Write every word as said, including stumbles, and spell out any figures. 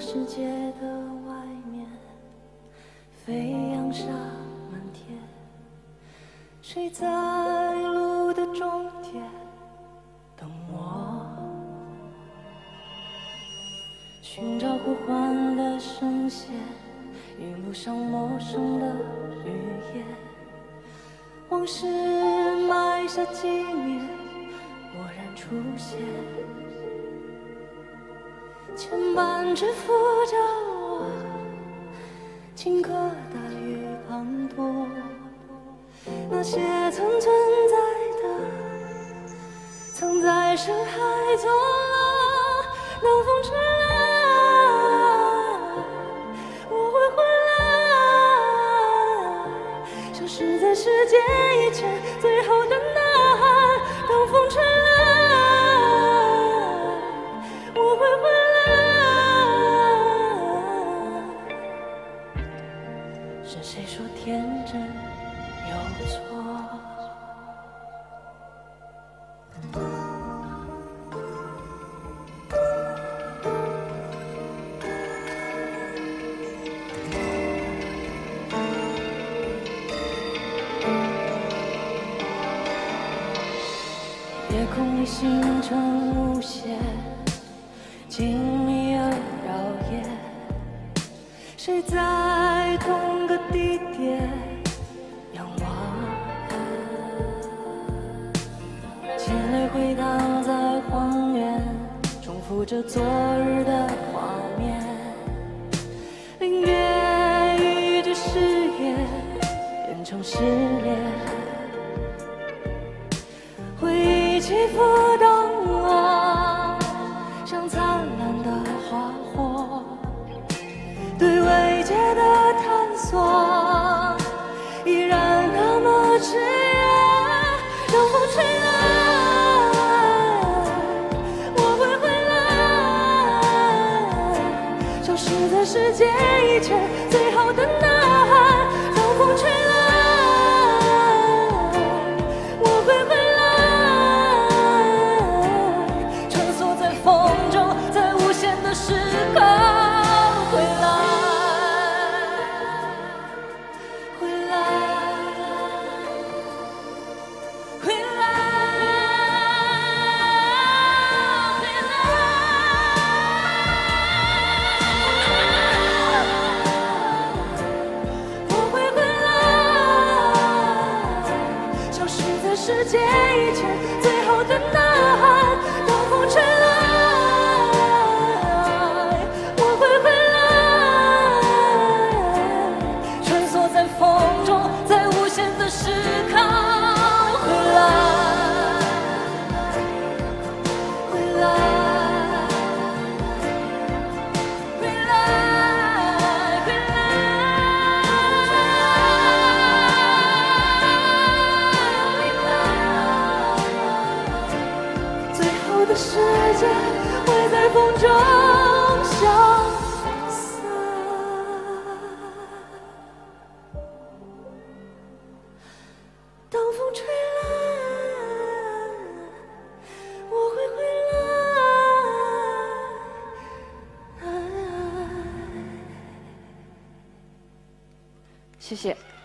世界的外面，飞扬沙满天。谁在路的终点等我？寻找呼唤的声线，一路上陌生的语言，往事埋下纪念，蓦然出现。 牵绊着扶着我，情歌大雨滂沱，那些曾存在的，曾在深海作浪。当风吹来，我会回来，消失在世界以前最后的呐喊。当风吹来，我会回来。 是谁说天真有错？夜空里星辰无限，静谧而耀眼。谁在同个地点仰望？千泪回荡在荒原，重复着昨日的画面。凌月与这誓言变成失恋，回忆起伏荡我，像灿烂的花火。 对未解的探索，依然那么炽热。当风吹来，我会回来，消失在世界以前最后的呐喊。当风吹来，我会回来，穿梭在风中，在无限的时空回来。 世界以前最后的呐喊，当风吹来，我会回来，穿梭在风中，在无限的时空回来，回来，回来，回来。 世界会在风中消散。当风吹来，我会回来。谢谢。